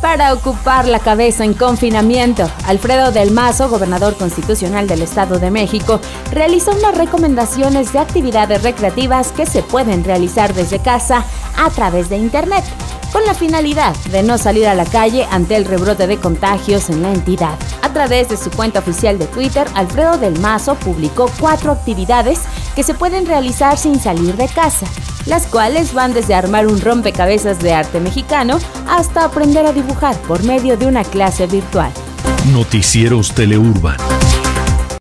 Para ocupar la cabeza en confinamiento, Alfredo del Mazo, gobernador constitucional del Estado de México, realizó unas recomendaciones de actividades recreativas que se pueden realizar desde casa a través de Internet, con la finalidad de no salir a la calle ante el rebrote de contagios en la entidad. A través de su cuenta oficial de Twitter, Alfredo del Mazo publicó 4 actividades que se pueden realizar sin salir de casa, las cuales van desde armar un rompecabezas de arte mexicano hasta aprender a dibujar por medio de una clase virtual. Noticieros Teleurban.